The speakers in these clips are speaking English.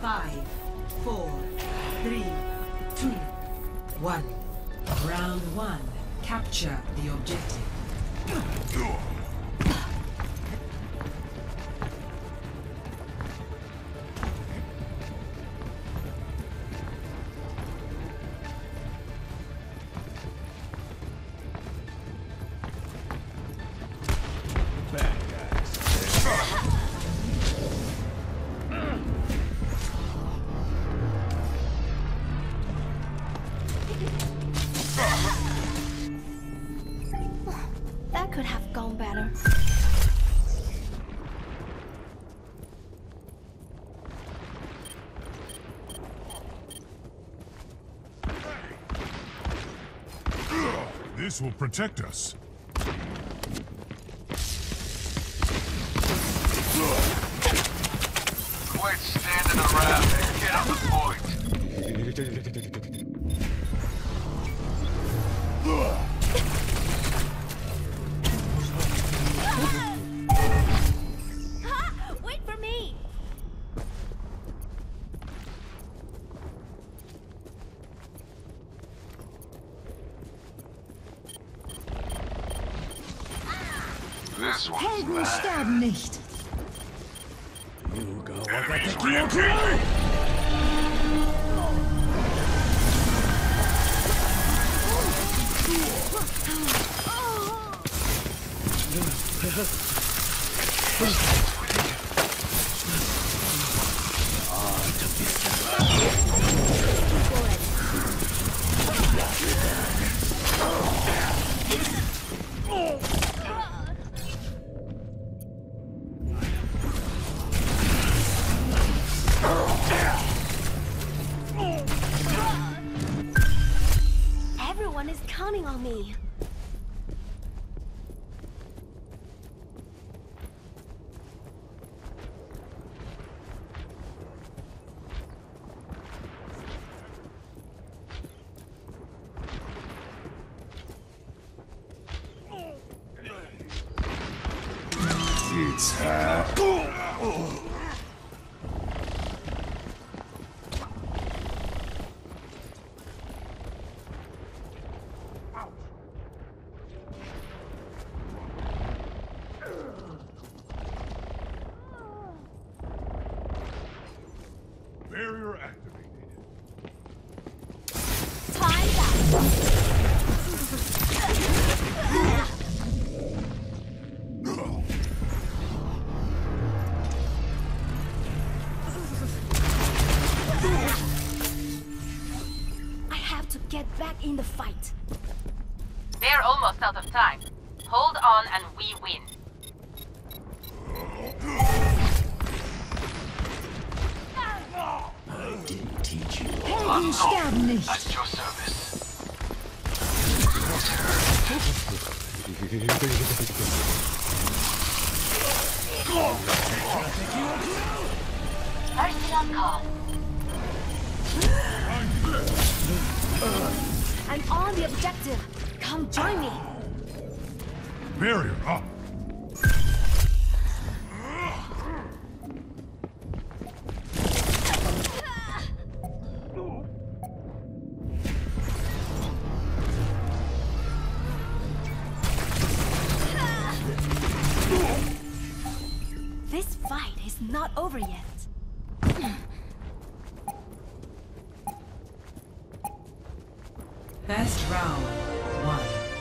5, 4, 3, 2, 1. Round 1. Capture the objective. That could have gone better. This will protect us. Quit standing around and get on the point. Wait for me! This one's Helden mine. sterben nicht. Enemies rampaging. Everyone is counting on me. It's her. Barrier activated. Time's up. I have to get back in the fight. They're almost out of time. Hold on and we win. I didn't teach you. Helden sterben nicht. At your service. Mercy on call. I'm on the objective. Come join me. Barrier up. This fight is not over yet. Best round 1.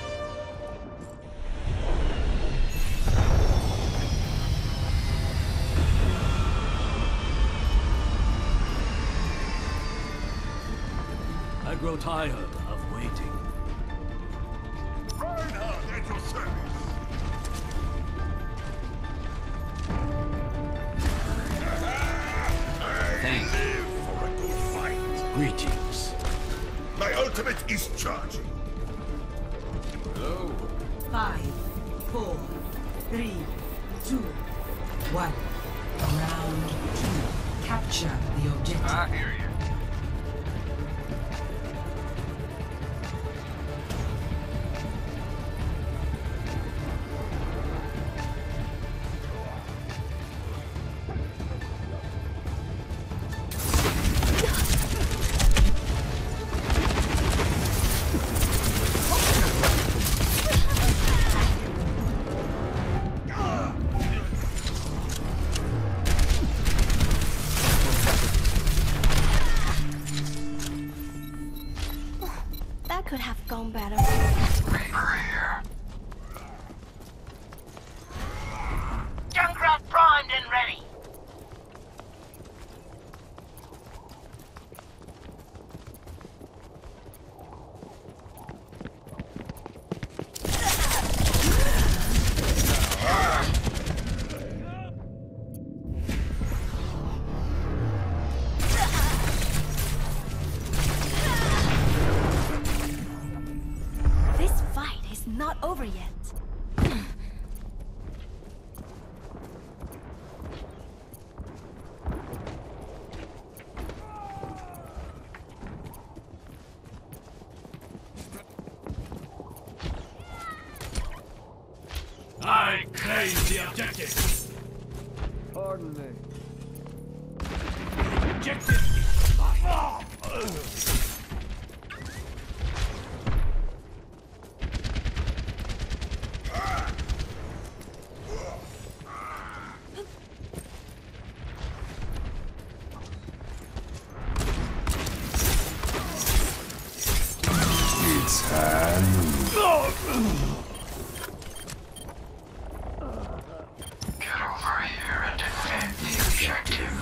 I grow tired of waiting. Reinhardt at your service. Thank you. Live for a good fight. Greetings. My ultimate is charging. Hello. 5, 4, 3, 2, 1. Round 2. Capture the objective. I hear you. is not over yet. I claim the objective. Pardon me. Objective is mine. Get over here and defend the objective.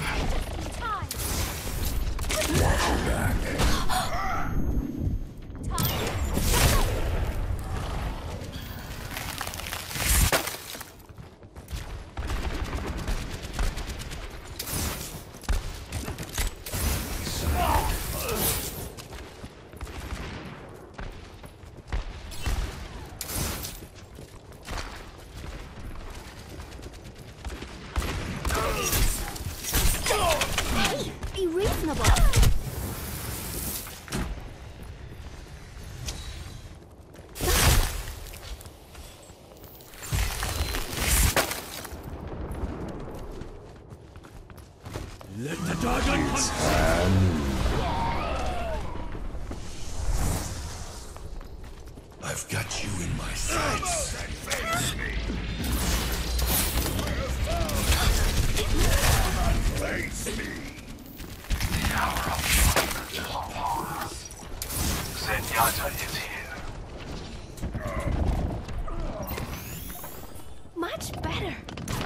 Be reasonable. Let the dragon hunt. I've got you in my sights. Face me. Face me. The hour of judgment is upon us. Zenyatta is here. Much better.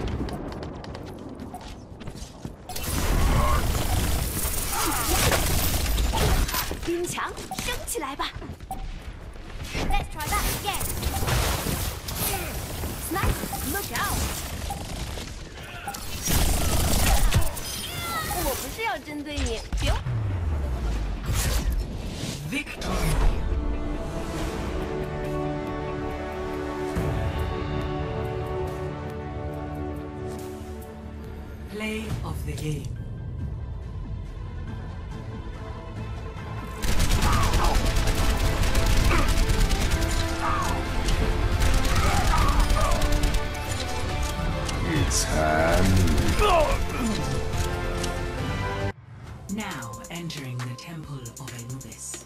Let's try that again. Sniper, look out. 我不是要针对你，别。 Victory. Play of the game. Now entering the Temple of Anubis.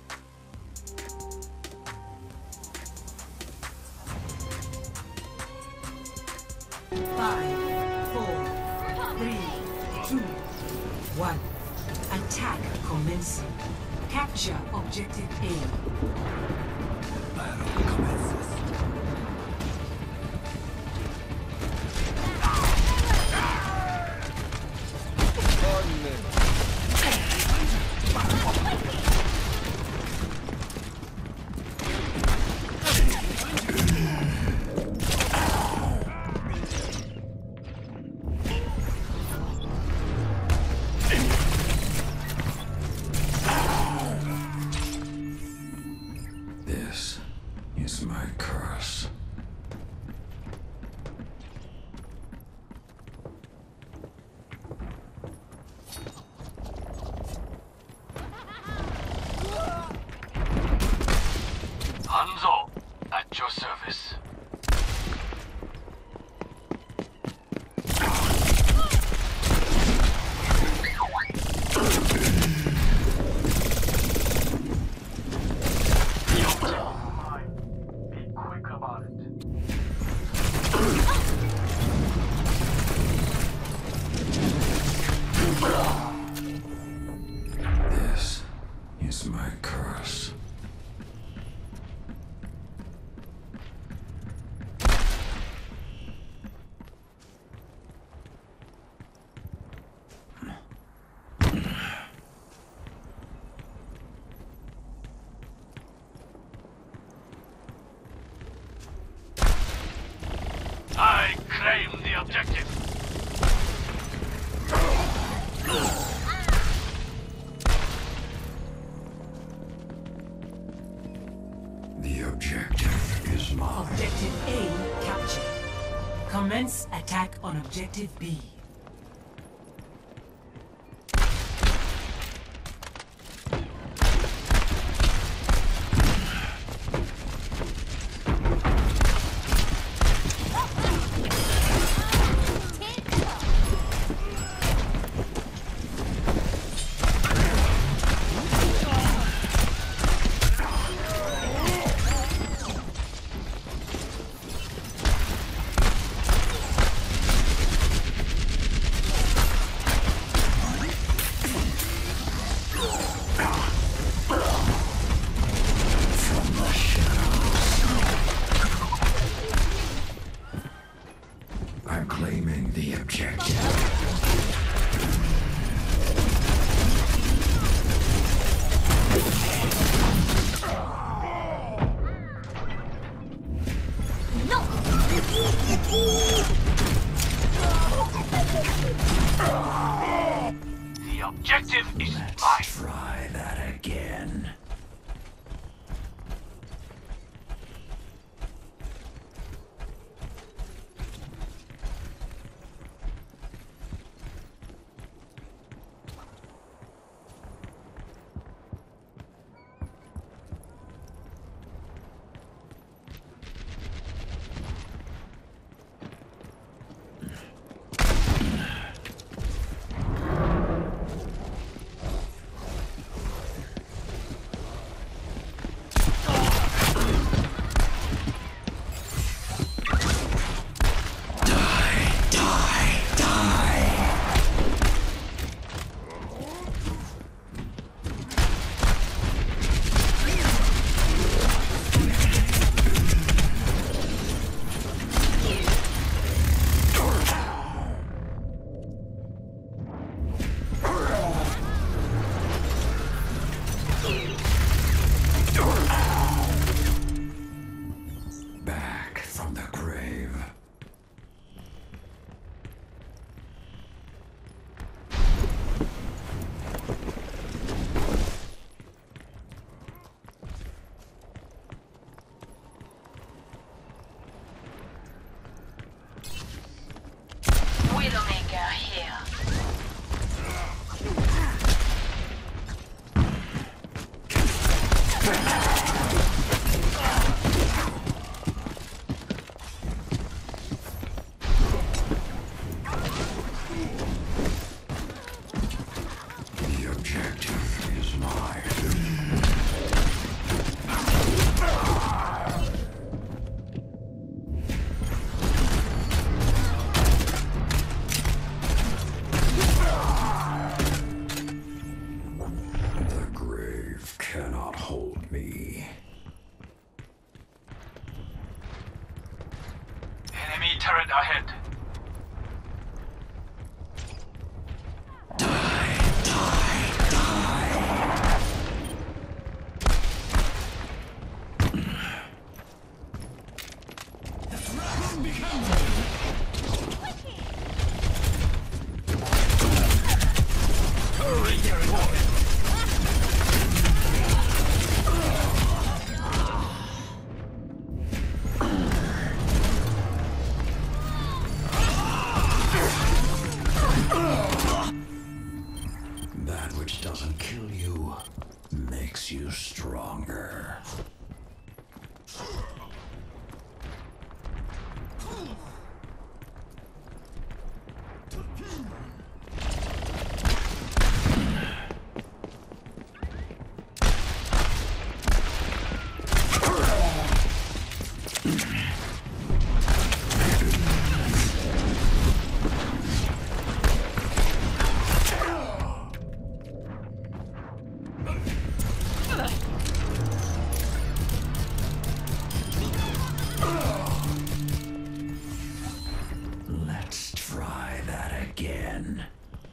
Five, 4, 3, 2, 1. Attack commencing. Capture objective A. Battle commences. Pardon me. This is my curse. Hanzo, at your service. Be quick about it. This is my curse. I claim the objective. The objective is mine. Objective A captured. Commence attack on Objective B. I'm claiming the objective. The objective is Let's mine. try that again. Back from the grave. Widowmaker here. The objective is mine. The grave cannot hold me. Enemy turret ahead. That which doesn't kill you makes you stronger. Let's try that again.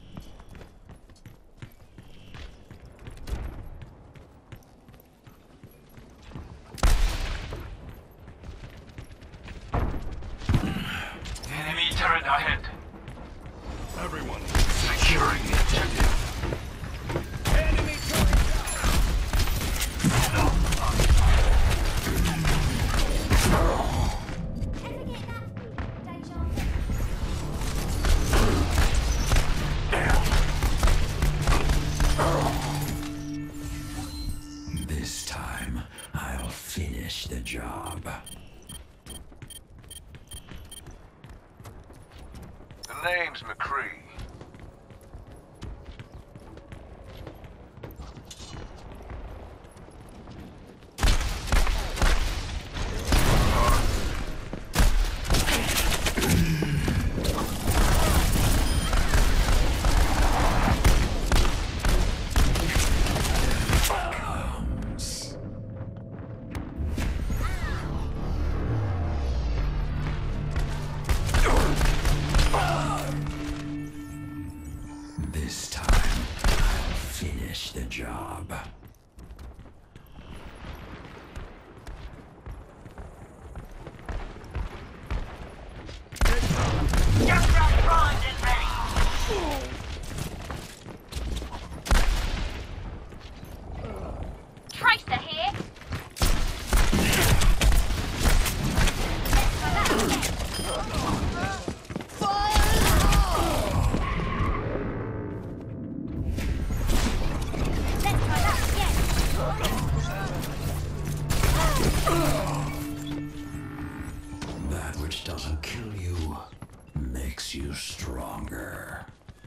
Enemy turret ahead. Everyone, Securing the objective. Enemy turret down. The name's McCree. This time, I'll finish the job. Just primed and ready. Tracer here. Let's try that again. That which doesn't kill you makes you stronger.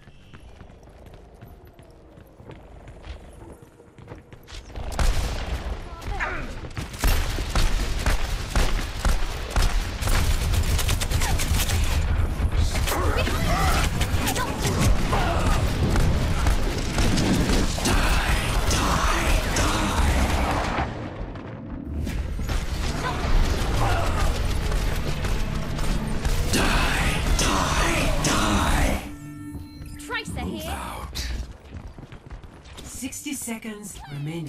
Tracer here. Out. 60 seconds remaining.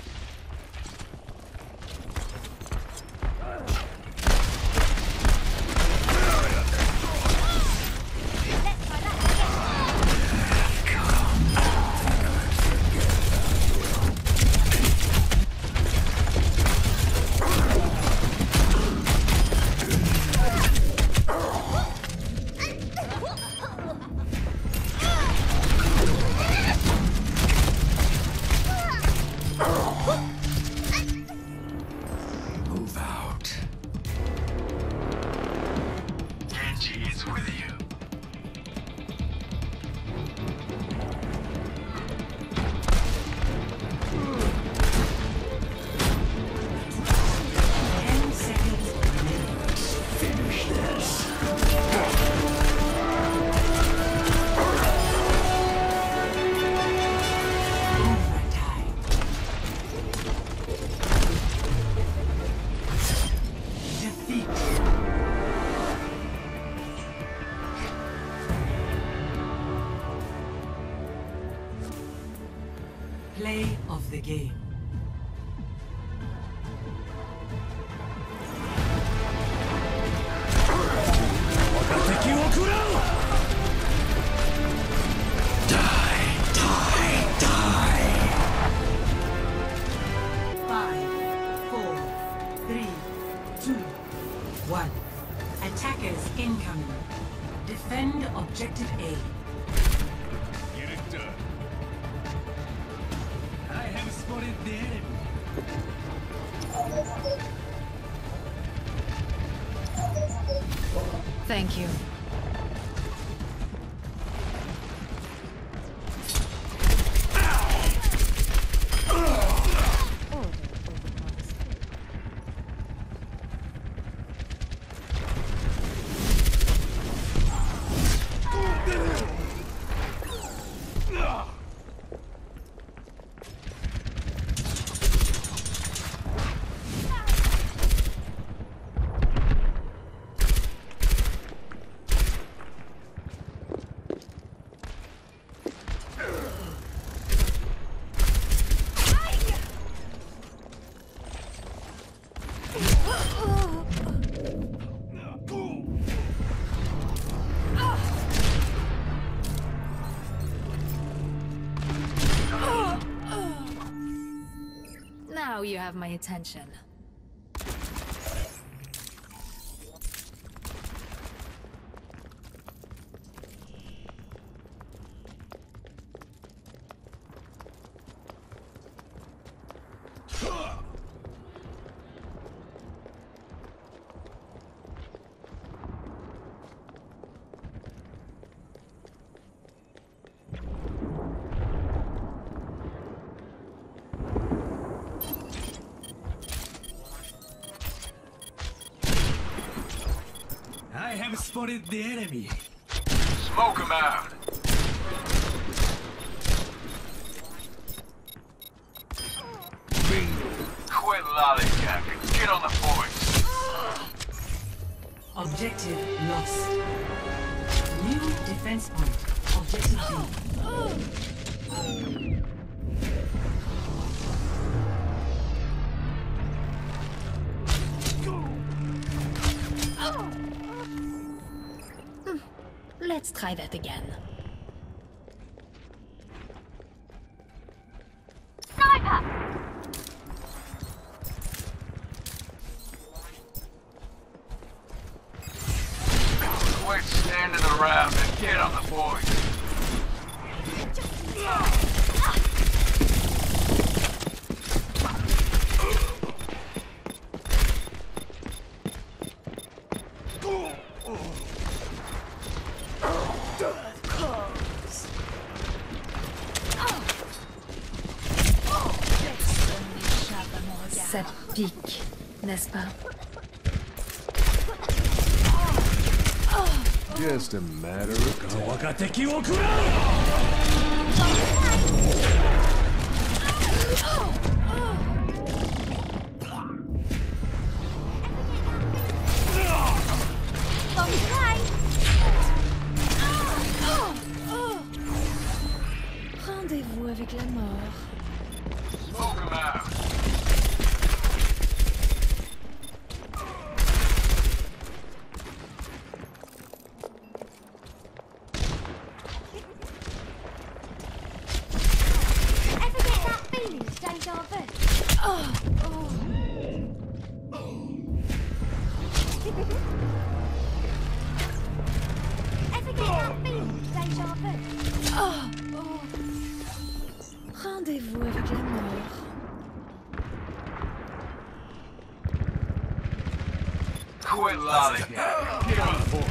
Let's try that again. Move out. Genji is with you. Ten seconds remaining. Finish this. Overtime. Defeat. Play of the game. Five, four, three, two, one. Attackers incoming. Defend objective A. Get it done. I have spotted the enemy. Thank you. Now you have my attention. I have spotted the enemy. Smoke him out. Quit lollygagging. Get on the point. Objective lost. New defense point. Objective B. Let's try that again. Sniper! Quit standing around and get on the point. Ça pique, n'est-ce pas? Just a matter of time. 若敵を食ら Rendez-vous avec la mort. Smoke him out. Ever get that feeling of deja vu? Ever get that feeling of deja vu? Rendez-vous avec la mort. Quit lollygagging. Get on the point.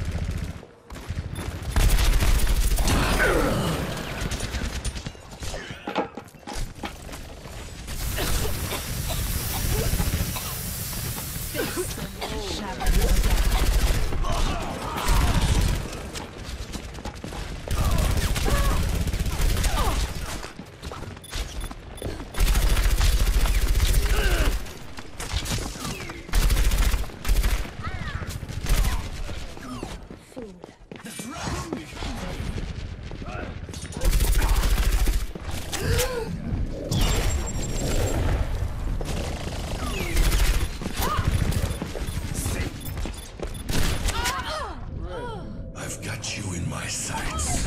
I've got you in my sights.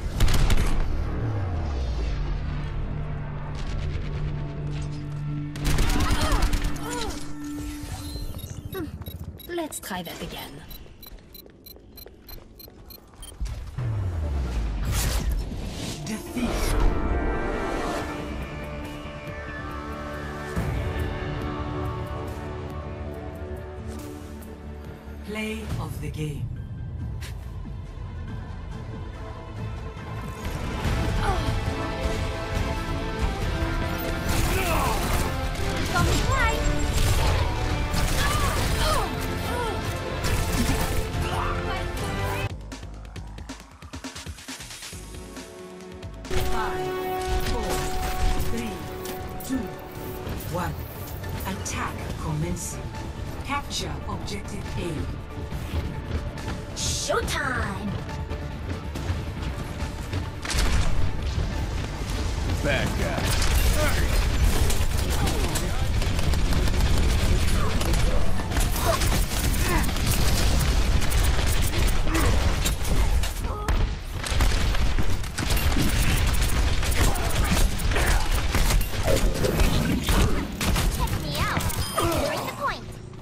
Let's try that again. Defeat. Play of the game. Attack commencing. Capture objective A. Showtime! Bad guy. Check me out. Bring the point.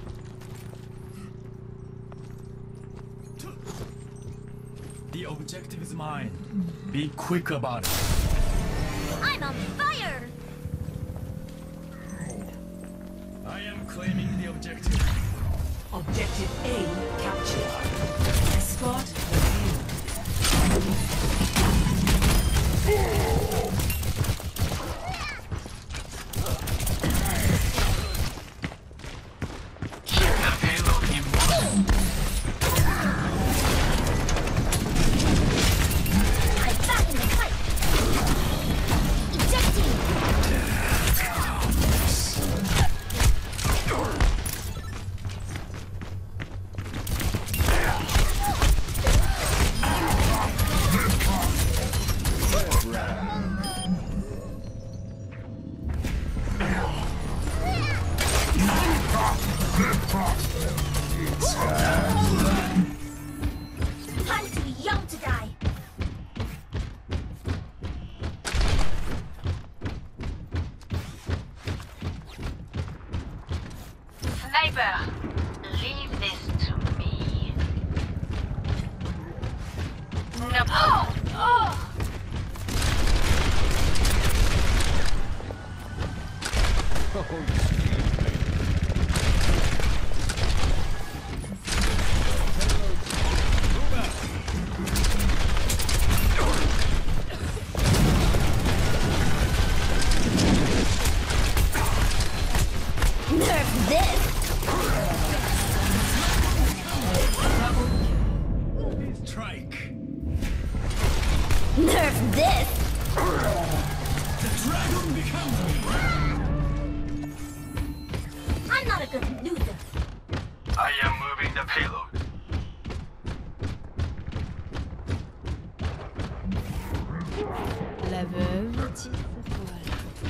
The objective is mine. Be quick about it. I'm on fire! I am claiming the objective. Objective A captured. Escort revealed. Keep the payload in motion. this! The dragon becomes me. I'm not a good loser. I am moving the payload. La veuve tire sa toile.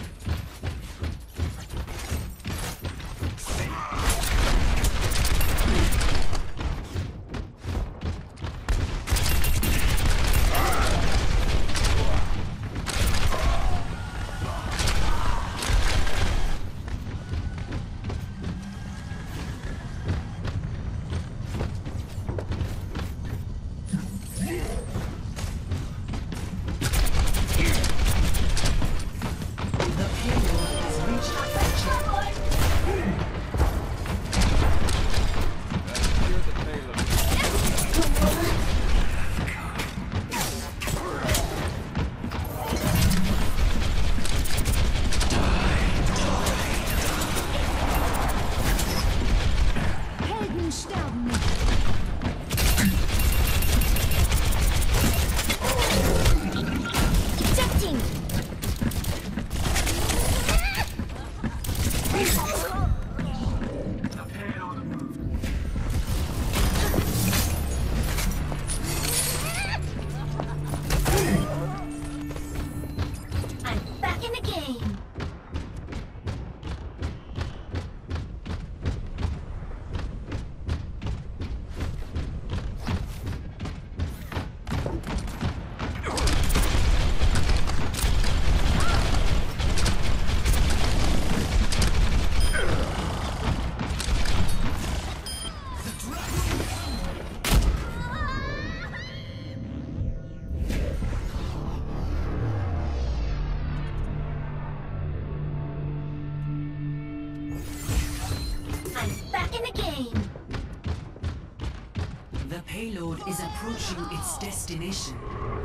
The payload is approaching its destination.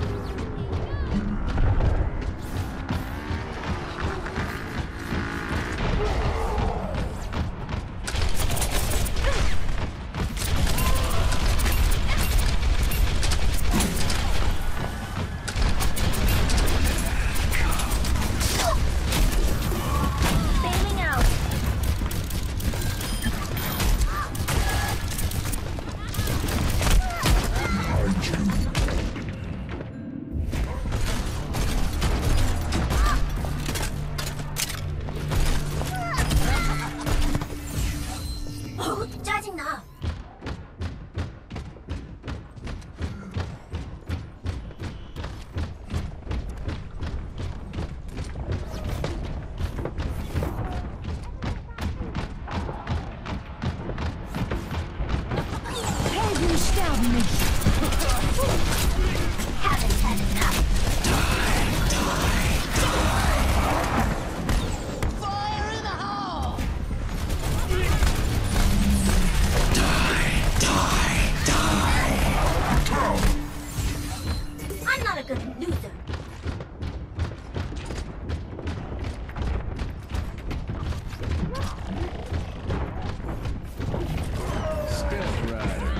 Bailing out. 짜증나. Helden sterben nicht. Haven't had enough. Fire in the hole! I'm not a good loser. Step Rider.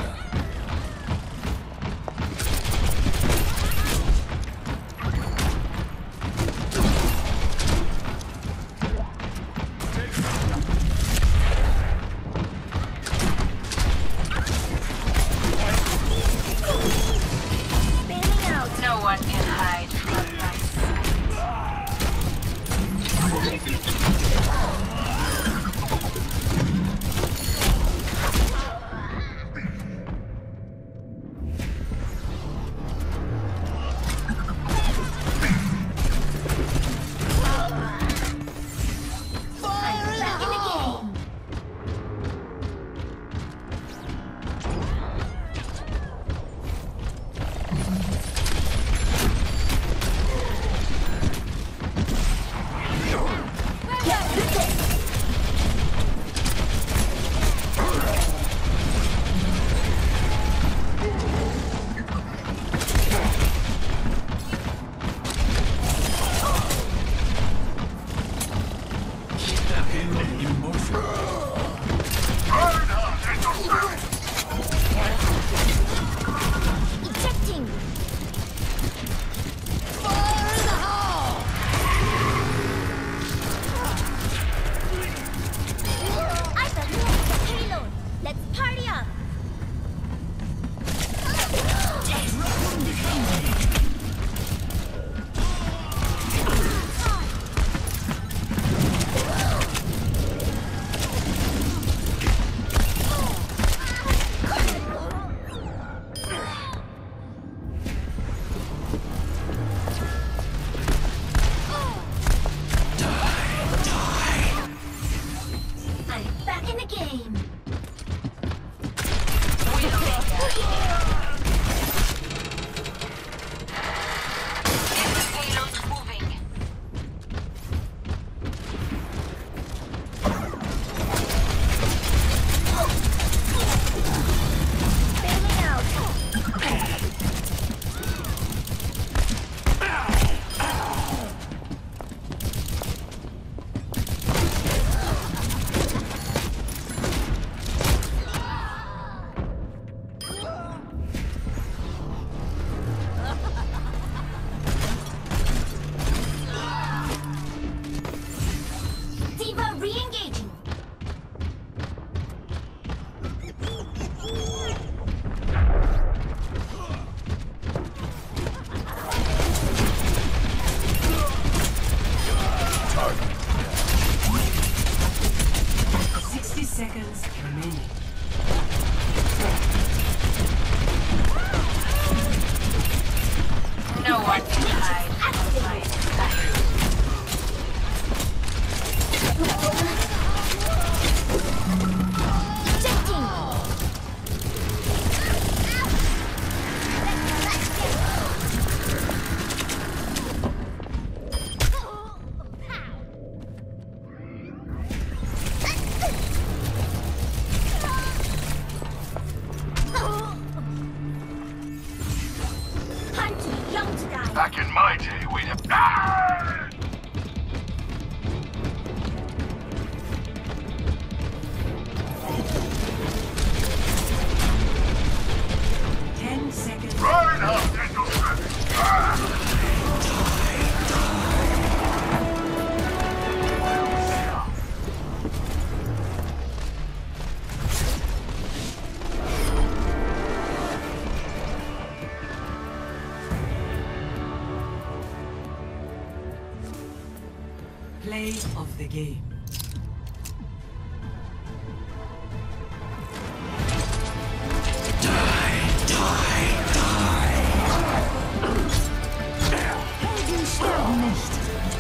Back in my day, we'd have... Ah! 10 seconds. Reinhardt into service! Ah! Play of the game. Helden sterben nicht.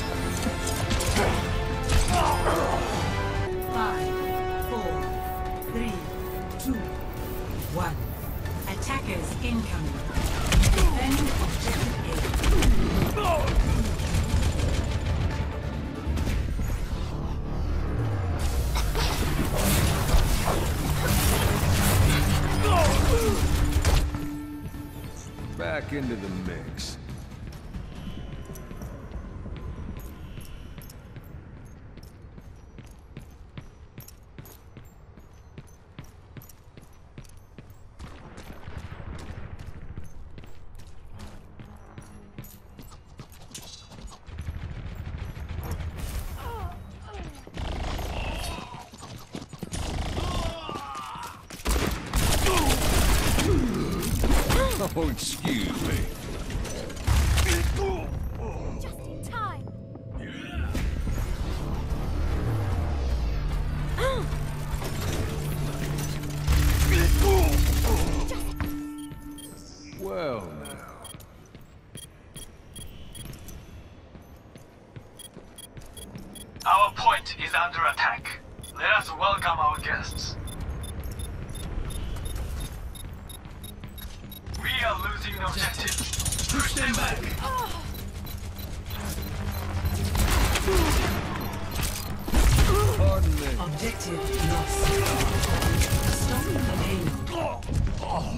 5, 4, 3, 2, 1. Attackers incoming. Defend objective A. Back into the mix. Oh, excuse me. Just in time. Well, now. Our point is under attack. Let us welcome our guests. We are losing the objective. Push them back. Pardon me. Objective lost. Stop the payload.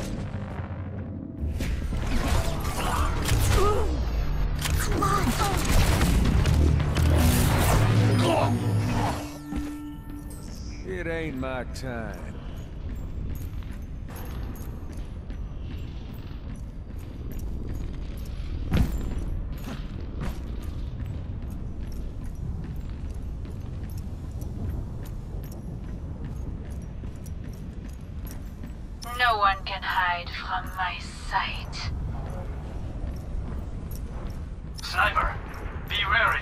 It ain't my time. No one can hide from my sight. Sniper, be wary.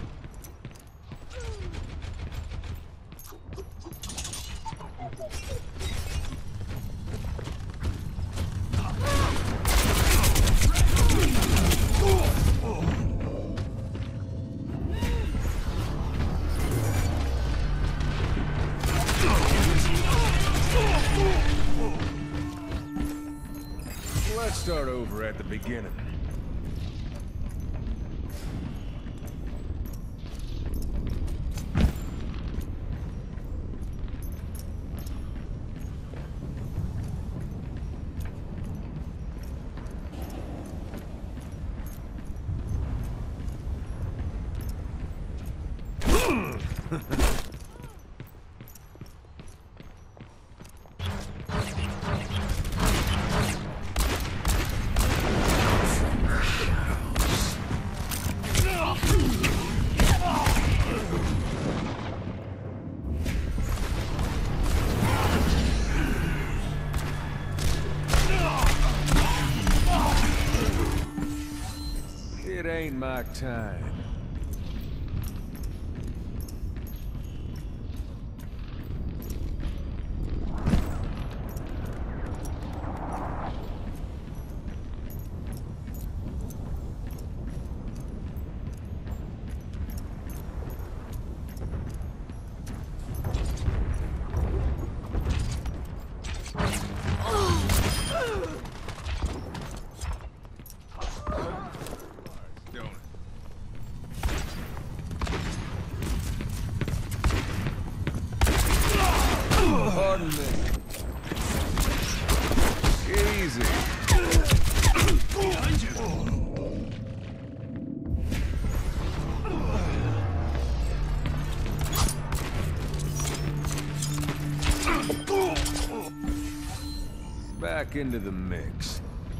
Let's start over at the beginning. It ain't my time. Pardon me. Easy. Behind you. Back into the mix.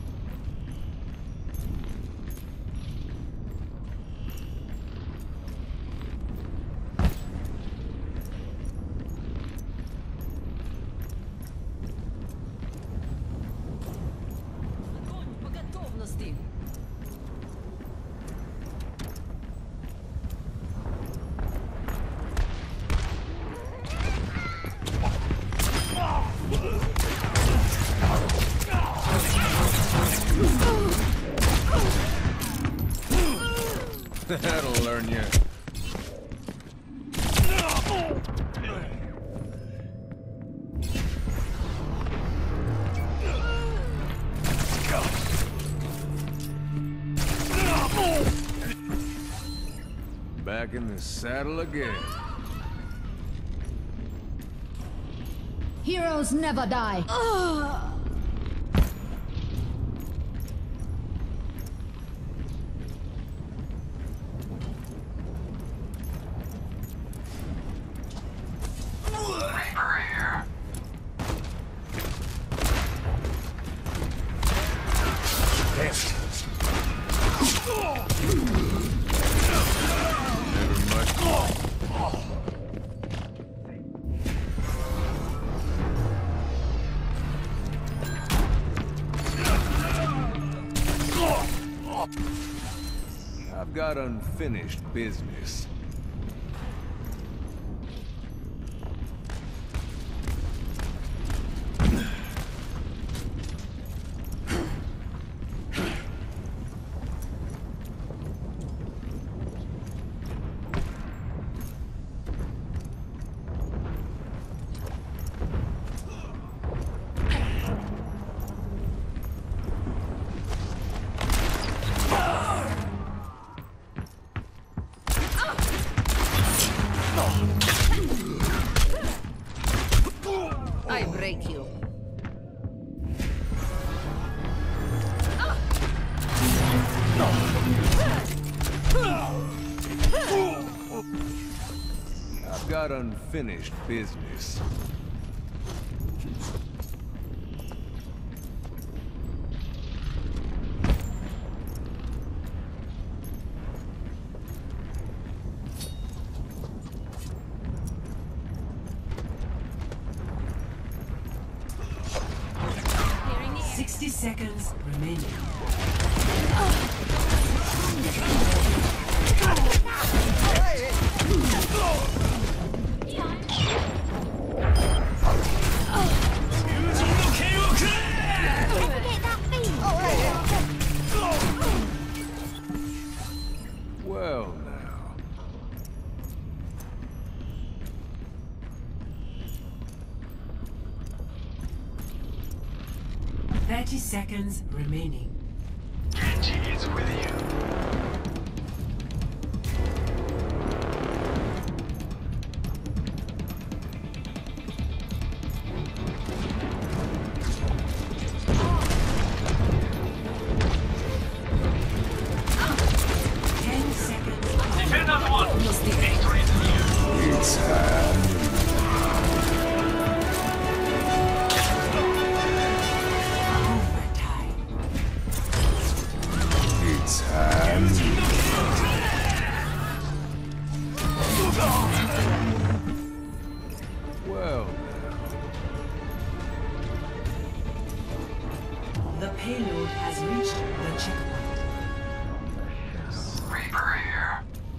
That'll learn you. Back in the saddle again. Heroes never die. Reaper here. Never much. I've got unfinished business. I break you. I've got unfinished business. Hearing the 60 seconds remaining. Well now. 30 seconds remaining. Genji is with you. Defenders won. Victory is near. It's time. Overtime. It's time. Well now. The payload has reached the checkpoint. Reaper here.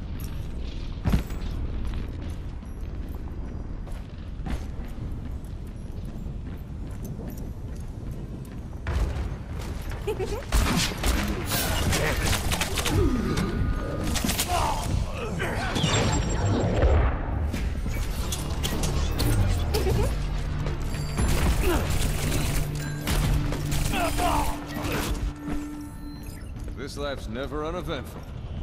This life's never uneventful.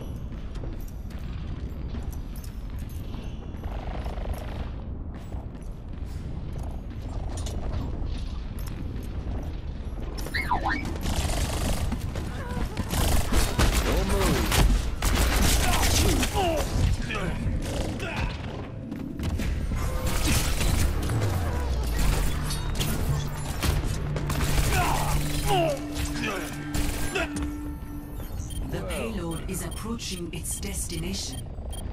Don't move. is approaching its destination.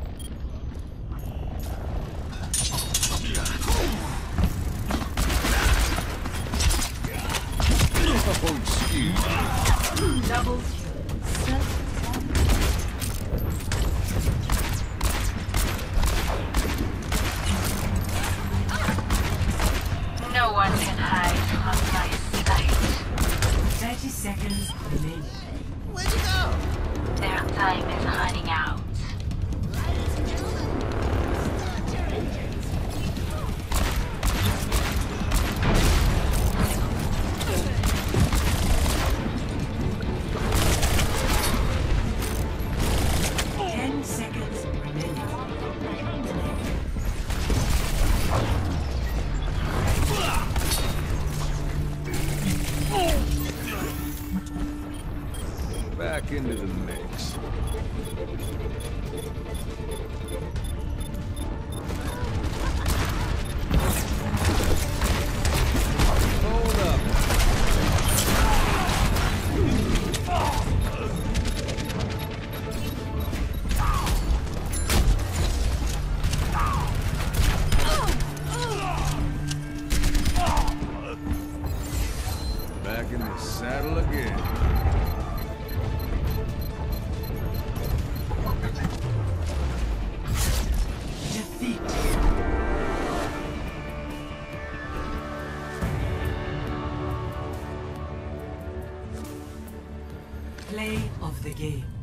Oh, excuse me. Double No one can hide from my sight. 30 seconds remaining. Where'd you go? Their time is running out. Back into the mix. Hold up. Back in the saddle again. Play of the game.